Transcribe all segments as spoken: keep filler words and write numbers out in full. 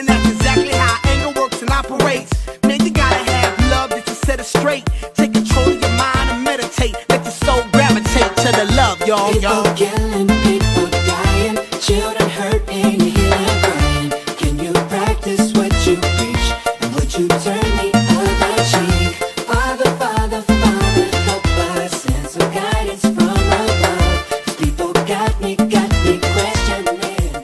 and that's exactly how anger works and operates. Man, you gotta have love that you set it straight. Take control of your mind and meditate. Let your soul gravitate to the love, y'all, y'all. People killing, people dying, children hurt and you hear them crying. Can you practice what you preach and would you turn the other cheek? Father, Father, Father, help us, send some guidance from above. These people got me, got me questioning.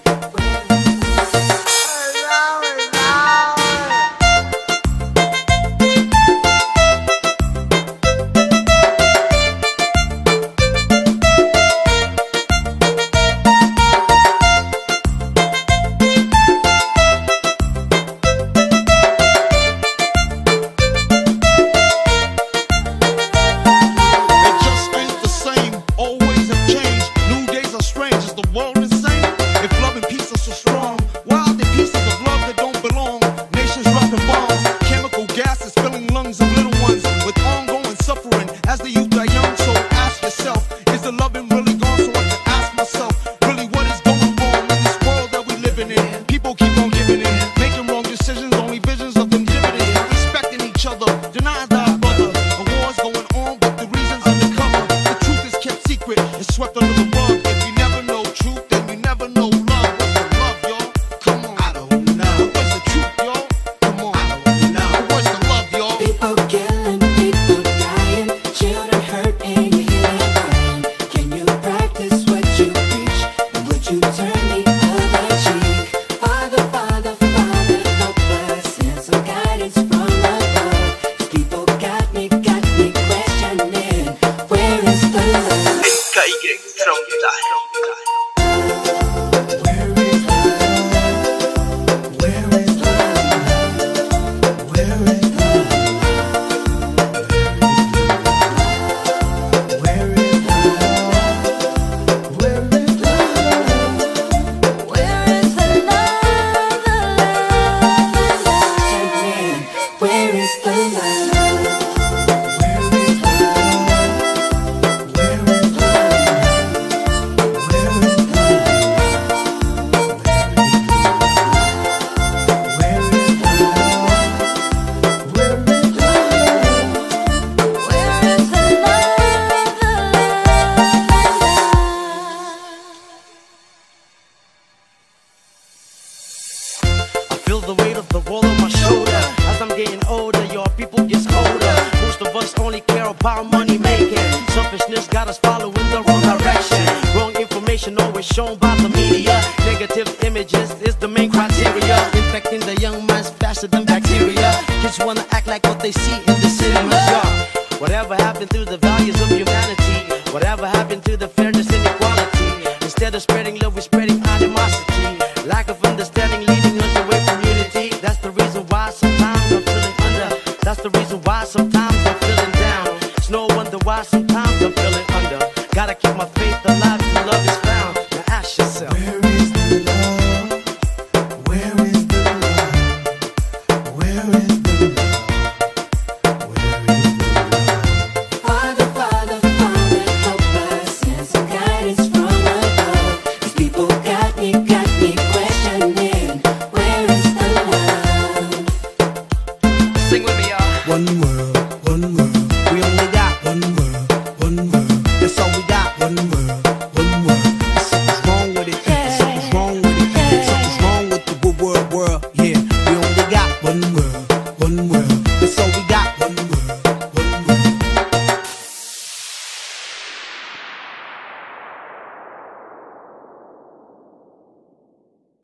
Feel the weight of the world on my shoulder. As I'm getting older, your people gets colder. Most of us only care about money making. Selfishness got us following the wrong direction. Wrong information always shown by the media. Negative images is the main criteria. Infecting the young minds faster than bacteria. Kids wanna act like what they see